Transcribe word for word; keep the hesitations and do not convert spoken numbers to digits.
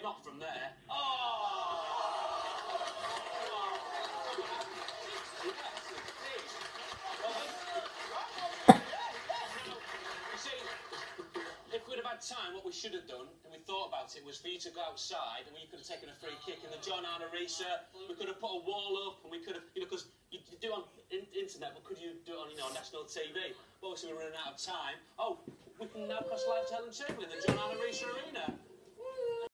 Not from there. Oh! Time, what we should have done, and we thought about it, was for you to go outside, and we could have taken a free kick in the John Arna Racer. We could have put a wall up, and we could have, you know, because you, you do it on in, internet, but could you do it on, you know, national T V? But obviously we're running out of time. Oh, we can now cross live telling table in the John Arna Racer Arena.